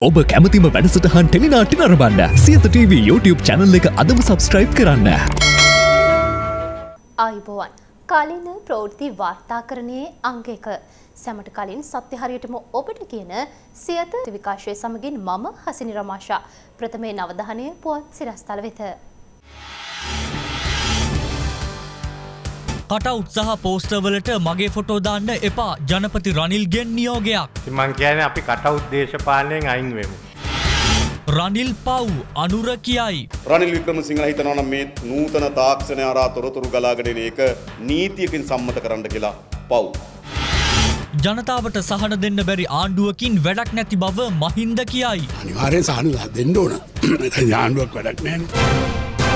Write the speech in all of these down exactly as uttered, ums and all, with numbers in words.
ඔබ කැමතිම වැඩසටහන් ටෙලිනාට්‍ය නරඹන්න සියත ටීවී YouTube channel එක අදම subscribe කරන්න. ආයුබෝවන්. කාලින ප්‍රවෘත්ති වාර්තාකරණයේ අංක එක. සැමට කලින් සත්‍ය හරියටම ඔබට කියන සියත විකාශය සමගින් මම හසිනි රමාෂා. ප්‍රථමයෙන් අවධානය පුවත් සිරස්තල වෙත. කටවුට් සහ පෝස්ටර් වලට මගේ ෆොටෝ දාන්න එපා ජනපති රනිල්ගෙන් නියෝගයක්. මං කියන්නේ අපි කටවුට් දේශපාලනයෙන් අයින් වෙමු. රනිල් පව් අනුර කියයි. රනිල් වික්‍රමසිංහ හිතනවා නම් මේ නූතන තාක්ෂණය හරහා තොරතුරු ගලාගෙන එන එක නීතියකින් සම්මත කරන්න කියලා පව්. ජනතාවට සහන දෙන්න බැරි ආණ්ඩුවකින් වැඩක් නැති බව මහින්ද කියයි. අනිවාර්යෙන් සහන දෙන්න ඕන. නැත්නම් ආණ්ඩුවක් වැඩක් නැහැ.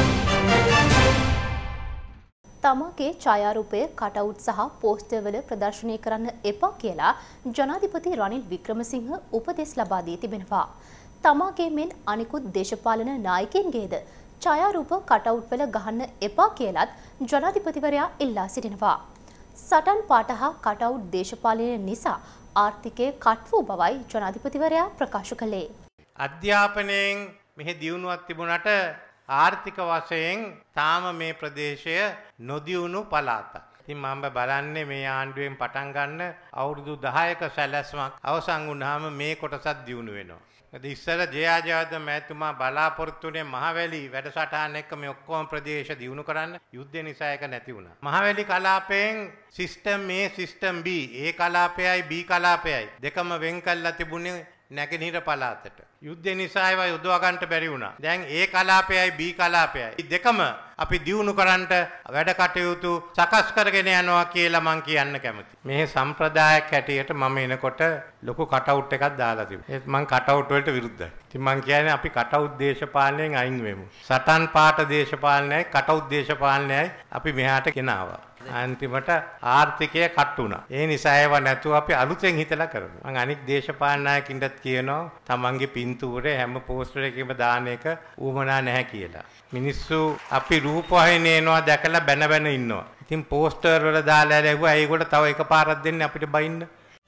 තමාගේ ඡායාරූපය කටවුට් සහ පෝස්ටර් වල ප්‍රදර්ශනය කරන්න එපා කියලා ජනාධිපති රනිල් වික්‍රමසිංහ උපදෙස් ලබා දී තිබෙනවා. තමාගේ මෙන් අනිකුත් දේශපාලන නායකයින්ගේද ඡායාරූප කටවුට් වල ගහන්න එපා කියලත් ජනාධිපතිවරයා ඉල්ලා සිටිනවා. සටන් පාට හා කටවුට් දේශපාලනය නිසා ආර්ථිකය කට් වූ බවයි ජනාධිපතිවරයා ප්‍රකාශ කළේ. අධ්‍යාපනයෙන් මෙහි දියුණුවක් තිබුණට ආර්ථික වශයෙන් තාම මේ ප්‍රදේශය නොදියුණු පළාතක්. ඉතින් මම බලන්නේ මේ ආණ්ඩුවෙන් පටන් ගන්න අවුරුදු දහයක සැලැස්මක් අවසන් වුණාම මේ කොටසත් දියුණු වෙනවා. ඒත් ඉස්සර ජයා ජයවර්ධන මහතුමා බලාපොරොත්තු වුණේ මහවැලි වැඩසටහන එක්ක මේ ඔක්කොම ප්‍රදේශ දියුණු කරන්න. යුද්ධ නිසා ඒක නැති වුණා. මහවැලි කලාපයෙන් system A system B A කලාපයයි B කලාපයයි දෙකම වෙන් කළා තිබුණේ නැගෙනහිර පළාතට. යුද්ධ නිසා ඒවා යොදවා ගන්නට බැරි වුණා. දැන් A කලාපයයි B කලාපයයි දෙකම අපි දියුණු කරන්නට වැඩ කටයුතු සකස් කරගෙන යනවා කියලා මම කියන්න කැමතියි. මේ සම්ප්‍රදායක් හැටියට මම එනකොට ලොකු කටවුට් එකක් දාලා තිබුණා. ඒත් මම කටවුට් වලට විරුද්ධයි. ඉතින් මම කියන්නේ අපි කටවුට් දේශපාලනයෙන් අයින් වෙමු. සටන් පාට දේශපාලනයයි කටවුට් දේශපාලනයයි අපි මෙහාට ගෙනාවා. අන්තිමට ආර්ථිකය කට් වුණා. ඒ නිසා ඒව නැතුව අපි අලුතෙන් හිතලා කරමු. මම අනික් දේශපාලන නායකින්ටත් කියනවා තමන්ගේ පින්තූරේ හැම පෝස්ටර් එකකම දාන එක ඌමනා නැහැ කියලා. මිනිස්සු අපි රූපවාහිනියේ එනවා දැකලා බැන බැන ඉන්නවා. ඉතින් පෝස්ටර් වල දාලා läවුවා ඒකට තව එකපාරක් දෙන්න අපිට බයින්න.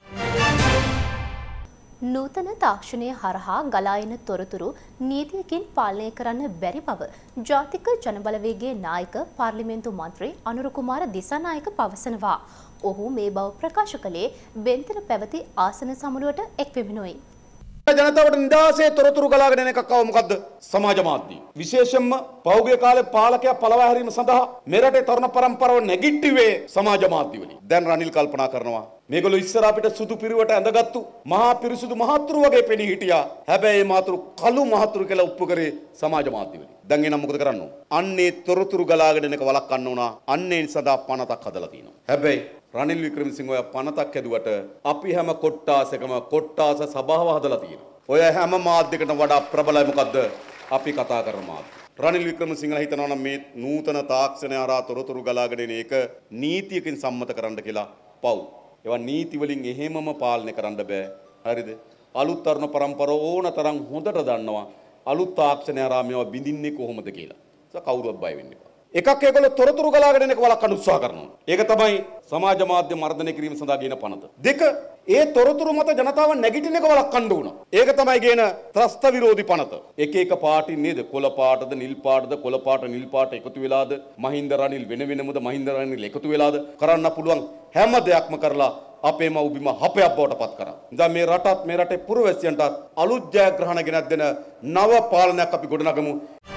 නූතන තාක්ෂණය හරහා ගලා එන තොරතුරු නීතියකින් පාලනය කරන්න බැරි බව ජාතික ජනබලවේගයේ නායක පාර්ලිමේන්තු මන්ත්‍රී අනුර කුමාර දිසානායක පවසනවා. ඔහු මේ බව ප්‍රකාශ කළේ වෙන්තර පැවති ආසන සමුළුවට එක්වෙමිනුයි. ජනතාවට නිදහසේ තොරතුරු ගලාගෙන එන එකක් ආව මොකද්ද? සමාජ මාධ්‍ය. විශේෂයෙන්ම පෞද්ගලික කාලේ පාලකයා පළවා හැරීම සඳහා මෙරටේ තරුණ පරම්පරාව නැගිටිවේ සමාජ මාධ්‍ය වලින්. දැන් රනිල් කල්පනා කරනවා මේගොල්ලෝ ඉස්සර අපිට සුදු පිරුවට ඇඳගත්තු මහා පිරිසුදු මහතුරු වගේ පෙනී හිටියා. හැබැයි මහතුරු කළු මහතුරු කියලා ඔප්පු කරේ සමාජ මාධ්‍ය වලින්. දැන් එනම් මොකද කරන්න ඕන? අන්නේ තොරතුරු ගලාගෙන එන එක වළක්වන්න ඕන. අන්නේ සදා පනතක් හදලා තියෙනවා. හැබැයි රනිල් වික්‍රමසිංහ ඔය පනතක් හැදුවට අපි හැම කොට්ටාසකම කොට්ටාස සභාව හදලා තියෙනවා. ඔය හැම මාධ්‍යයකටම වඩා ප්‍රබලයි මොකද්ද? අපි කතා කරන මාධ්‍ය. රනිල් වික්‍රමසිංහ හිතනවා නම් මේ නූතන තාක්ෂණය හරහා තොරතුරු ගලාගෙන එන එක නීතියකින් සම්මත කරන්න කියලා පව්. ඒවා නීති වලින් එහෙමම පාලනය කරන්න බෑ. හරිද? අලුත් තරුණ පරම්පරාව ඕන තරම් හොඳට දන්නවා අලුත් තාක්ෂණය හරහා මේවා බිඳින්නේ කොහොමද කියලා. ඒක කවුරුවත් බය වෙන්න එපා. එකක් ඒගොල්ලෝ තොරතුරු ගලාගෙන එන එක වළක්වන්න උත්සාහ කරනවා. ඒක තමයි සමාජ මාධ්‍ය මර්ධනය කිරීම සඳහා ගෙන පනත. දෙක ඒ තොරතුරු මත ජනතාව නැගිටින එක වළක්වන්න උනා. ඒක තමයි ගෙන ත්‍රස්ත විරෝධී පනත. එක එක පාටින් නේද? කොළ පාටද නිල් පාටද කොළ පාට නිල් පාට එකතු වෙලාද? මහින්ද රනිල් වෙන වෙනමද මහින්ද රනිල් එකතු වෙලාද? කරන්න පුළුවන් හැම දෙයක්ම කරලා අපේම උබිම හපයක් බවට පත් කරා. දැන් මේ රටත් මේ රටේ පුරවැසියන්ටත් අලුත් ජයග්‍රහණ ගෙනත් දෙන නව පාලනයක් අපි ගොඩනගමු.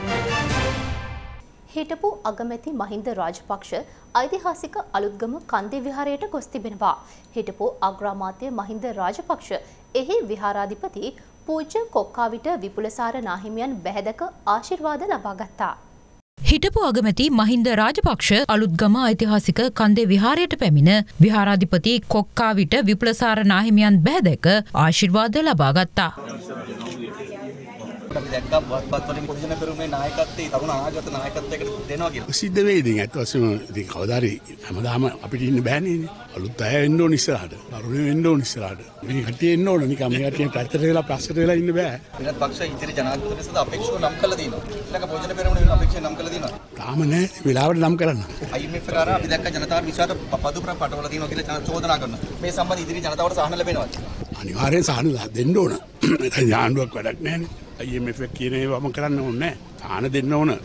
හිටපු අගමැති මහින්ද රාජපක්ෂ ඓතිහාසික අලුත්ගම කන්දේ විහාරයට ගොස් තිබෙනවා. හිටපු අග්‍රාමාත්‍ය මහින්ද රාජපක්ෂ එහි විහාරාධිපති පූජ්‍ය කොක්කාවිට විපුලසාර නාහිමියන් බැහැදක ආශිර්වාද ලබා ගත්තා. හිටපු අගමැති මහින්ද රාජපක්ෂ අලුත්ගම ඓතිහාසික කන්දේ විහාරයට පැමිණ විහාරාධිපති කොක්කාවිට විපුලසාර නාහිමියන් බැහැදක ආශිර්වාද ලබා ගත්තා. අපි දැක්කා වත් වලින් පොදින පෙරුමේ නායකත්වයේ තරුණ අනාගත නායකත්වයකට දෙනවා කියලා. සිද්ධ වෙයි ඉතින් අත් වශයෙන්ම ඉතින් කවදාරි හැමදාම අපිට ඉන්න බෑනේ නේ. අලුත් අය එන්න ඕන ඉස්සරහට. තරුණයෝ එන්න ඕන ඉස්සරහට. මේ කට්ටිය එන්න ඕන නිකන් මේ කට්ටිය පැත්තට වෙලා පස්සට වෙලා ඉන්න බෑ. වෙනත් පක්ෂ ඉදිරි ජනාධිපති සදා අපේක්ෂව නම් කළා දිනවා. ඊළඟ පොදින පෙරුමේ වෙන අපේක්ෂව නම් කළා දිනවා. තාම නෑ වෙලාවට නම් කරන්න. I M F කරා අපි දැක්ක ජනතාවට විශාල පදුපුර පටවල දිනවා කියලා චෝදනා කරනවා. මේ සම්බන්ධ ඉදිරි ජනතාවට සහන ලැබෙනවද? අනිවාර්යෙන් සහන දෙන්න ඕන. නැත්නම් ආණ්ඩුවක් වැඩක් නැහැ නේ. I M F එක කියන ඒවාම කරන්න ඕනේ නැහැ. සහන දෙන්න ඕන.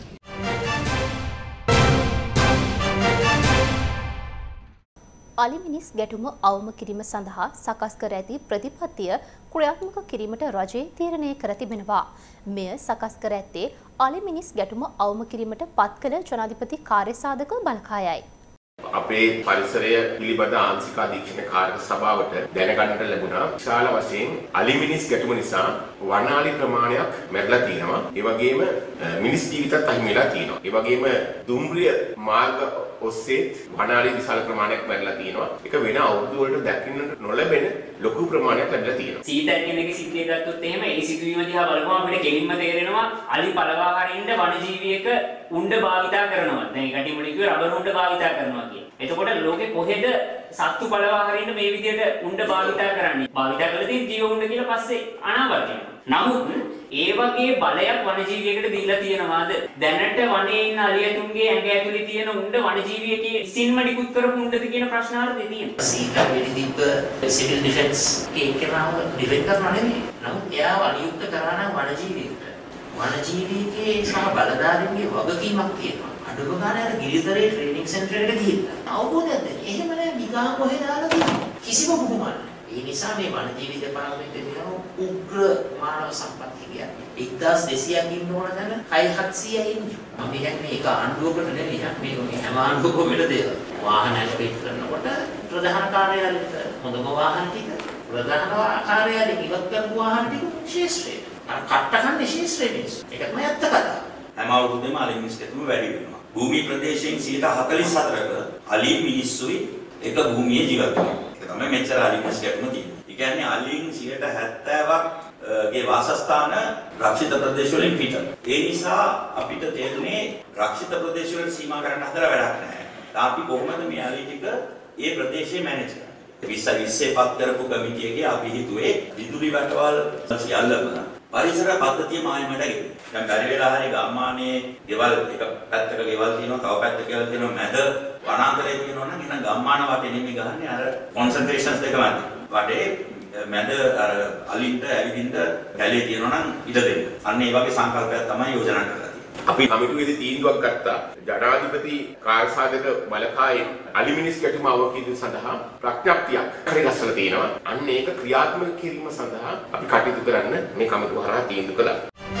අලිමිනිස් ගැටුම අවම කිරීම සඳහා සකස් කර ඇති ප්‍රතිපත්තිය ක්‍රියාත්මක කිරීමට රජය තීරණය කර තිබෙනවා. මෙය සකස් කර ඇත්තේ අලිමිනිස් ගැටුම අවම කිරීමට පත් කළ ජනාධිපති කාර්යසාධක බලකායයි. අපේ පරිසරය පිළිබඳ ආංශික අධීක්ෂණ කාර්ය සභාවට දැනගන්නට ලැබුණා විශාල වශයෙන් අලිමිනිස් ගැටුම නිසා වනාලි ප්‍රමාණයක් මැරලා තියෙනවා. ඒ වගේම මිනිස් ජීවිතත් අහිමි වෙලා තියෙනවා. ඒ වගේම දුම්රිය මාර්ග ඔස්සේ වනාලි විශාල ප්‍රමාණයක් මැරලා තියෙනවා. ඒක වෙන අවුරුදු වලට දකින්නට නොලැබෙන ලොකු ප්‍රමාණයක් ලැබිලා තියෙනවා. සීතල් කෙනෙක්ගේ සිද්ධිය ගත්තොත් එහෙම ඒ සිදුවීම දිහා බලපුවම අපිට කෙලින්ම තේරෙනවා අලි පළවා හරින්න වනජීවියක උණ්ඩ භාවිතා කරනවා. දැන් ඒකට මුලින් කිව්වේ රබර් උණ්ඩ භාවිතා කරනවා කියලා. එතකොට ලෝකේ කොහෙද සත්තු පළවා හරින්න මේ විදිහට උණ්ඩ භාවිතා කරන්නේ? භාවිතා කළදී ජීව උණ්ඩ කියලා පස්සේ අනාවර්තය වෙනවා. නමුත් ඒ වගේ බලයක් වනජීවියකට දීලා තියෙනවාද? දැනට වනයේ ඉන්න අලියතුන්ගේ ඇඟ ඇතුලේ තියෙන උණ්ඩ වනජීවියකේ සින්ම නිකුත් කරපු උණ්ඩද කියන ප්‍රශ්නාර්ථය තියෙනවා. සීතල වෙඩි තිබ්බ සිවිල් ඩිෆෙන්ස් කේකේනාව ඩිෆෙන්ඩ් කරනවා නෙමෙයි. නමුත් එයාව අනියුක්ත කරා නම් වනජීවියෙකුට. වනජීවියකේ සහ බලධාරීන්ගේ වගකීමක් තියෙනවා. අඩුම ගානේ අර ගිරිතරේ ට්‍රේනින් සෙන්ටර් එකට ගිහිල්ලා. අවබෝධයක්ද? එහෙම නෑ නිකන් කොහෙද දාලා තියෙන්නේ. කිසිම බුදුමක්. ඒ නිසා මේ වනජීවි දෙපාර්තමේන්තුවේ තියෙන උග්‍ර මානව සම්පත්තිය කියන්නේ එක්දාස් දෙසීයක් ඉන්න ඕන තැන හය හත්සීයයි ඉන්නේ. මම කියන්නේ ඒක ආණ්ඩුවකට නෙවෙයි මේක මේ හැම ආණ්ඩුවකම වෙන දෙයක්. වාහන ඇලපේට් කරනකොට ප්‍රධාන කාර්යාලයට හොඳම වාහන ටික ප්‍රධාන කාර්යාලයෙන් ඉවත් කරපු වාහන ටික ශේෂ්ත්‍රයට. අර කට්ටකන්නේ ශේෂ්ත්‍රයේ මිනිස්සු. ඒකත් මම ඇත්ත කතාව. හැම අවුරුද්දෙම අලි මිනිස් ගැටුම වැඩි වෙනවා. භූමි ප්‍රදේශයෙන් සියයට හතළිස් හතරක අලි මිනිස්සුයි එක භූමියේ ජීවත් වෙනවා. ඒක තමයි මෙච්චර අලි මිනිස් ගැටුම තියෙන්නේ. ඒ කියන්නේ අලින් සියයට හැත්තෑවක් ගේ වාසස්ථාන රක්ෂිත ප්‍රදේශ වලින් පිට. ඒ නිසා අපිට තේරුනේ රක්ෂිත ප්‍රදේශ වලට සීමා කරන්න හදලා වැඩක් නැහැ. අපි කොහොමද මේ අලි ටික ඒ ප්‍රදේශයේ මැනේජ් කරන්නේ? විස්ස විස්සේ පත් කරපු කමිටියගේ අපි හිතුවේ විදුලි වැටවල් සියල්ලම පරිසර පද්ධතිය මායිමඩ ගෙවන. දැන් බැරි වෙලා හරි ගම්මානයේ ගෙවල් එක පැත්තක ගෙවල් තියෙනවා, තව පැත්තක ගෙවල් තියෙනවා, මැද වනාන්තරය තියෙනවා නම් එහෙනම් ගම්මාන වටේ නෙමෙයි ගහන්නේ අර කොන්සන්ට්‍රේෂන්ස් දෙක මැද. වටේ මැද අර අලින්ට ඇවිදින්න කැලේ තියෙනවා නම් ඉඩ දෙන්න. අන්න ඒ වගේ සංකල්පයක් තමයි යෝජනා කරලා තියෙන්නේ. අපි කමිටුවේදී තීන්දුවක් ගත්තා ජනාධිපති කාර්යසාධක බලකායේ අලිමිනිස් ගැටුම අවකීදීම සඳහා ප්‍රඥප්තියක් හරි ගස්සලා තියෙනවා. අන්න ඒක ක්‍රියාත්මක කිරීම සඳහා අපි කටයුතු කරන්න මේ කමිටුව හරහා තීන්දුව කළා.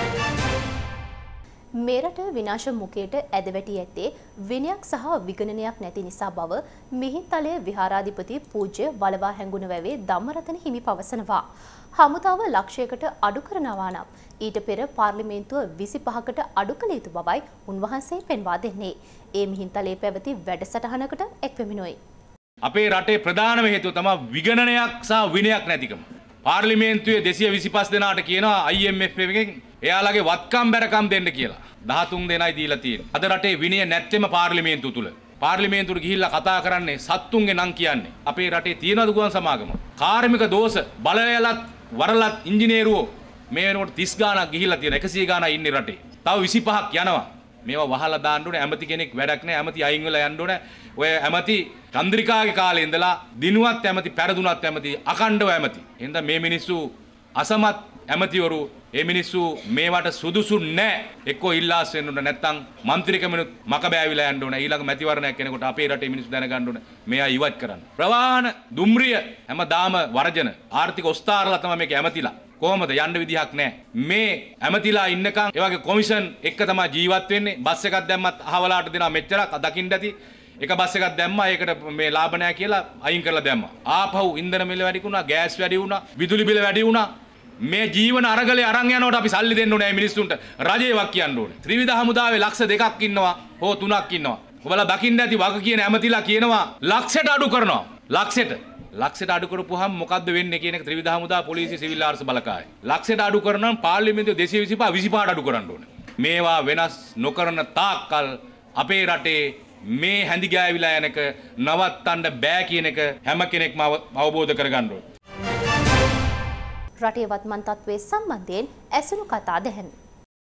මෙරට විනාශ මුඛයට ඇද වැටි ඇත්තේ විනයක් සහ විගණනයක් නැති නිසා බව මිහින්තලේ විහාරාධිපති පූජ්‍ය වලවා හැඟුණ වැවේ ධම්මරතන හිමි පවසනවා. හමුදාව ලක්ෂයකට අඩු කරනවා නම් ඊට පෙර පාර්ලිමේන්තුව විසිපහකට අඩු කළ යුතු බවයි උන්වහන්සේ පෙන්වා දෙන්නේ. ඒ මිහින්තලේ පැවති වැඩසටහනකට එක්වෙමිනුයි. අපේ රටේ ප්‍රධානම හේතුව තමයි විගණනයක් සහ විනයක් නැතිකම. පාර්ලිමේන්තුවේ දෙසිය විසිපස් දෙනාට කියනවා I M F එකෙන් එයාලගේ වත්කම් බැරකම් දෙන්න කියලා. දහතුන් දෙනයි දීලා තියෙන්නේ. අද රටේ විනය නැත්තෙම පාර්ලිමේන්තුව තුල. පාර්ලිමේන්තුවට ගිහිල්ලා කතා කරන්නේ සත්තුන්ගේ නම් කියන්නේ. අපේ රටේ තියෙනවද ගුවන් සමාගම? කාර්මික දෝෂ බලයලත් වරලත් ඉංජිනේරුවෝ මේ වෙනකොට තිස් ගාණක් ගිහිල්ලා තියෙන එකසිය ගාණක් ඉන්නේ රටේ. තව විසිපහක් යනවා. මේවා වහලා දාන්න ඕනේ. ඇමති කෙනෙක් වැඩක් නැහැ. ඇමති අයින් වෙලා යන්න ඕනේ. ඔය ඇමති චන්ද්‍රිකාගේ කාලේ ඉඳලා දිනුවත් ඇමති, පෙරදුනත් ඇමති, අකණ්ඩව ඇමති. එහෙනම් මේ මිනිස්සු අසමත් ඇමතිවරු ඒ මිනිස්සු මේවට සුදුසු නැහැ. එක්කෝ ඉල්ලාස් වෙන්න ඕන නැත්නම් മന്ത്രിකමනුත් මක බෑවිලා යන්න ඕන. ඊළඟ මැතිවරණයක් කෙනෙකුට අපේ රටේ මිනිස්සු දැනගන්න ඕන මෙයා ඉවත් කරන්න. ප්‍රවාහන දුම්රිය හැමදාම වර්ජන ආර්ථික ඔස්තාරලා තමයි මේක ඇමතිලා. කොහොමද යන්න විදිහක් නැහැ. මේ ඇමතිලා ඉන්නකම් ඒ වගේ කොමිෂන් එක තමයි ජීවත් වෙන්නේ. බස් එකක් දැම්මත් අහවලාට දෙනවා මෙච්චරක් දකින්න ඇති. එක බස් එකක් දැම්මා ඒකට මේ ලාභ නැහැ කියලා අයින් කරලා දැම්මා. ආපහු ඉන්ධන මිල වැඩි වුණා, ගෑස් වැඩි වුණා, විදුලි බිල වැඩි වුණා. මේ ජීවන අරගලේ අරන් යනකොට අපි සල්ලි දෙන්න ඕනේ මිනිස්සුන්ට. රජේවක් කියන්න ඕනේ. ත්‍රිවිධ හමුදාවේ ලක්ෂ දෙකක් ඉන්නවා, හෝ තුනක් ඉන්නවා. ඔබලා දකින්න ඇති වග කියන ඇමතිලා කියනවා ලක්ෂයට අඩු කරනවා. ලක්ෂයට ලක්ෂයට අඩු කරපුවාම මොකද්ද වෙන්නේ කියන එක ත්‍රිවිධ හමුදා පොලිසිය සිවිල් ආර්ස බලකාය. ලක්ෂයට අඩු කරනම් පාර්ලිමේන්තුව දෙසිය විසිපහ විසිපහට අඩු කරන්න ඕනේ. මේවා වෙනස් නොකරන තාක්කල් අපේ රටේ මේ හැඳි ගෑවිලා යනක නවත්තන්න බෑ කියන එක හැම කෙනෙක්ම අවබෝධ කරගන්න ඕනේ. රටේ වත්මන් තත්ත්වයේ සම්බන්ධයෙන් ඇසුණු කතා දැහැන්.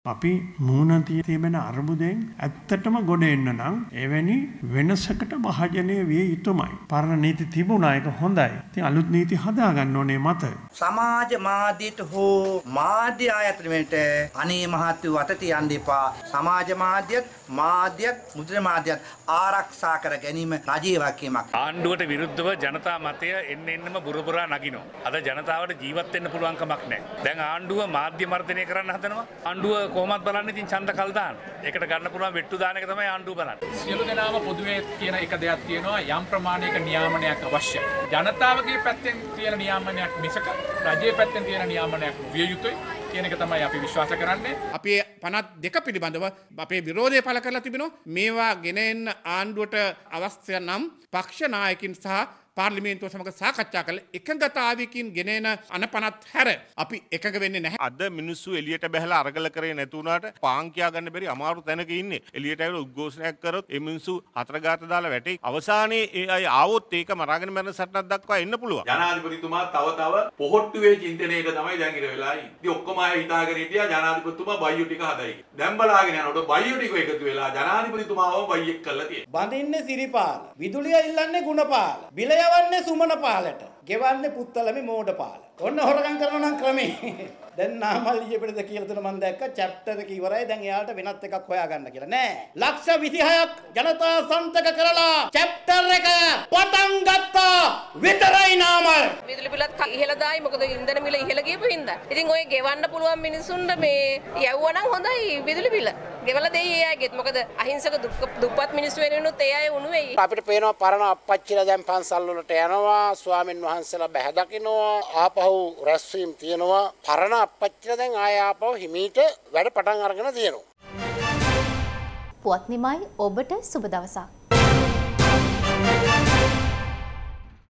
අපි මුහුණ තිබෙන අර්බුදයෙන් ඇත්තටම ගොඩ එන්න නම් එවැනි වෙනසකට භාජනය විය යුතුමයි. පරණ නීති තිබුණා ඒක හොඳයි. ඉතින් අලුත් නීති හදා ගන්න ඕනේ මත. සමාජ මාධ්‍යයට හෝ මාධ්‍ය ආයතන වලට අනේ මහත්ව අත තියන්න එපා. සමාජ මාධ්‍යත් මාධ්‍යත් මුද්‍රණ මාධ්‍යත් ආරක්ෂා කර ගැනීම රජයේ වගකීමක්. ආණ්ඩුවට විරුද්ධව ජනතා මතය එන්න එන්නම බුරබුරා නගිනවා. අද ජනතාවට ජීවත් වෙන්න පුළුවන් කමක් නැහැ. දැන් ආණ්ඩුව මාධ්‍ය මර්ධනය කරන්න හදනවා. ආණ්ඩුව කොහොමද බලන්නේ ඉතින් ඡන්ද කල් දාන. ඒකට ගන්න පුළුවන් වෙට්ටු දාන එක තමයි ආණ්ඩුව බලන්නේ. සියලු දෙනාම පොදුවේ කියන එක දෙයක් තියෙනවා යම් ප්‍රමාණයක නියාමනයක් අවශ්‍යයි. ජනතාවගේ පැත්තෙන් තියෙන නියාමනයක් මිසක රජයේ පැත්තෙන් තියෙන නියාමනයක් විය යුතුයි කියන එක තමයි අපි විශ්වාස කරන්නේ. අපේ පනත් දෙක පිළිබඳව අපේ විරෝධය පළ කරලා තිබෙනවා. මේවා ගෙන එන්න ආණ්ඩුවට අවශ්‍ය නම් පක්ෂ නායකින් සහ පාර්ලිමේන්තුව සමග සාකච්ඡා කළ එකඟතාවයකින් ගෙනෙන අනපනත් හැර අපි එකඟ වෙන්නේ නැහැ. අද මිනිස්සු එළියට බැහැලා අරගල කරේ නැති වුණාට පාන් කියා ගන්න බැරි අමාරු තැනක ඉන්නේ. එළියට ඇවිල්ලා උද්ඝෝෂණයක් කරොත් ඒ මිනිස්සු හතර ගාත දාලා වැටේ. අවසානයේ ඒ අය ආවොත් ඒක මරාගෙන මරන සටනක් දක්වා එන්න පුළුවන්. ජනාධිපතිතුමා තව තව පොහොට්ටුවේ චින්තනයක තමයි දැන් ඉර වෙලා ඉන්නේ. ඉතින් ඔක්කොම අය හිතාගෙන හිටියා ජනාධිපතිතුමා බයියු ටික හදයි. දැන් බලාගෙන යනකොට බයියු ටික එකතු වෙලා ජනාධිපතිතුමාව බයියෙක් කරලා තියෙනවා. බඳින්නේ සිරිපාල. විදුලිය ඉල්ලන්නේ ගුණපාල. බිල යවන්නේ සුමන පාලට. ගෙවන්නේ පුත්තලමේ මෝඩ පාල. ඔන්න හොරගම් කරනවා නම් ක්‍රමේ. දැන් නාමල්ලිය පිටද කියලා තුන මම දැක්ක චැප්ටර් එක ඉවරයි. දැන් එයාලට වෙනත් එකක් හොයාගන්න කියලා. නෑ. ලක්ෂ විසිහයක් ජනතා සන්තක කරලා චැප්ටර් එක පටන් ගත්තා. විතරයි නාමල්. විදුලි බිලත් ඉහළ දායි මොකද ඉන්ධන මිල ඉහළ ගියපු හින්දා. ඉතින් ඔය ගෙවන්න පුළුවන් මිනිසුන්ට මේ යවුවා නම් හොඳයි විදුලි බිල. ගෙවලා දෙයි ඒ අයගෙත්. මොකද අහිංසක දුප්පත් මිනිස්සු වෙනුනොත් ඒ අය උණු වෙයි. අපිට පේනවා පරණ අපච්චිලා දැන් පන්සල් වලට යනවා. ස්වාමින් වහන්සේලා බැහැ දකින්නවා. ආපහු රැස්වීම් තියෙනවා. පරණ අපච්චිලා දැන් ආය ආපහු හිමීට වැඩ පටන් අරගෙන තියෙනවා. පුවත් නිමයි ඔබට සුබ දවසක්.